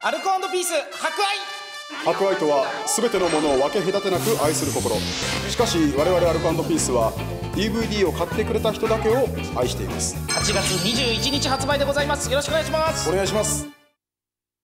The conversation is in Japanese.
アルコ&ピース博愛。 博愛とは全てのものを分け隔てなく愛する心。しかし我々アルコ&ピースは DVD を買ってくれた人だけを愛しています。 8月21日発売でございます。よろしくお願いします。 お願いします。